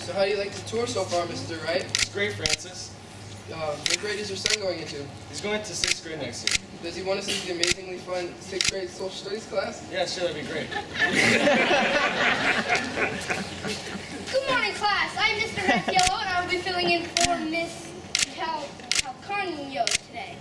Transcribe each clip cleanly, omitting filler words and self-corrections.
So how do you like the tour so far, Mr. Wright? It's great, Francis. What grade is your son going into? He's going to 6th grade next year. Does he want to see the amazingly fun 6th grade social studies class? Yeah, sure, that'd be great. Good morning, class. I'm Mr. Raffaello, and I'll be filling in for Miss Calcarnio today.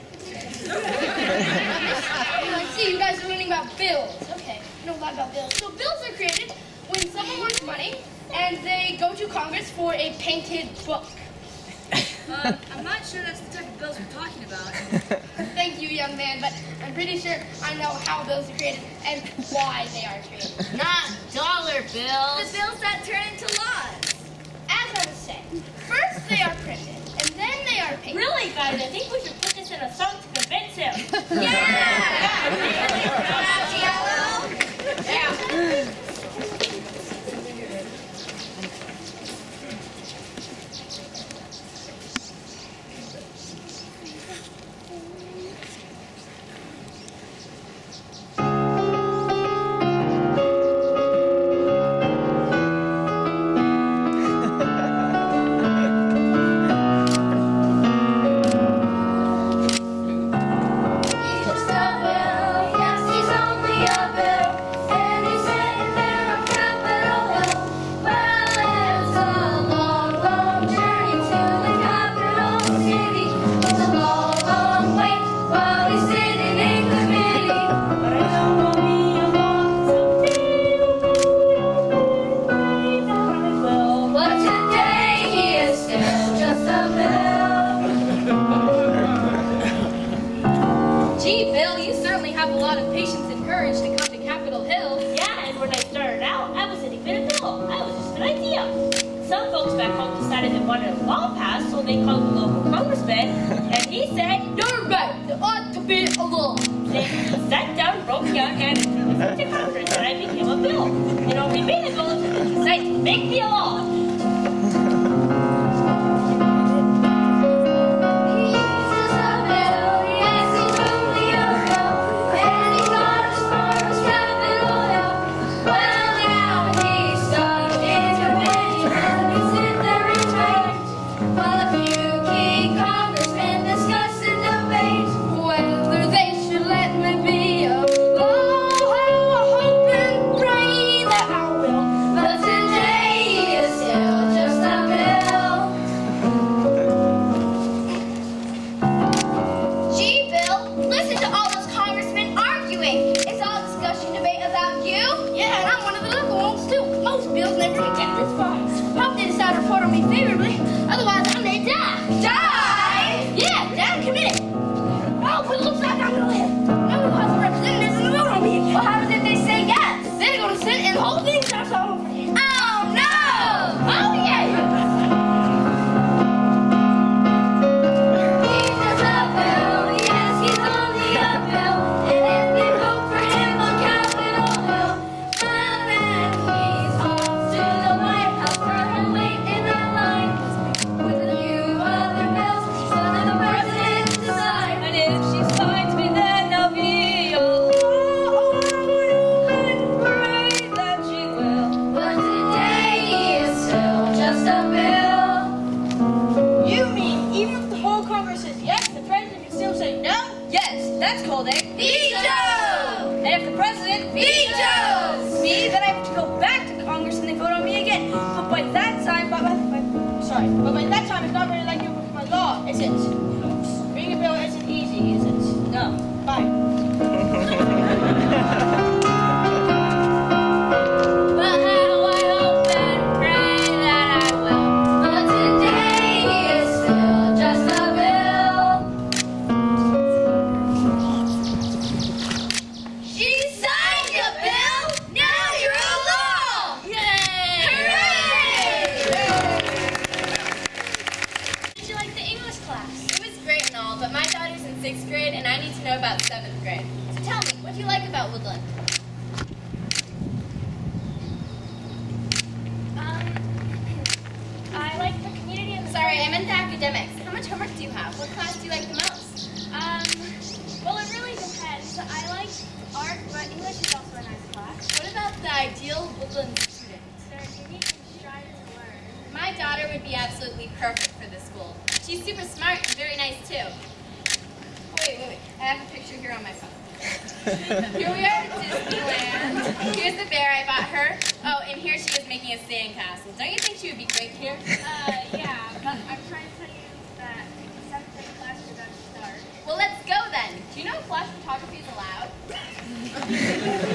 I see you guys are learning about bills. Okay, I know a lot about bills. So bills are created when someone wants money, and they go to Congress for a painted book. I'm not sure that's the type of bills we're talking about. Thank you, young man, but I'm pretty sure I know how bills are created and why they are created. Not dollar bills. The bills that turn into laws. As I was saying, first they are printed, and then they are painted. Really, guys, I think we should put this in a song to convince him. Yeah! would be absolutely perfect for this school. She's super smart and very nice too. Wait. I have a picture here on my phone. Here we are at Disneyland. Here's the bear I bought her. Oh, and here she is making a sandcastle. Don't you think she would be great here? Yeah, but I'm trying to tell you that 7th grade class is about to start. Well, let's go then. Do you know flash photography is allowed?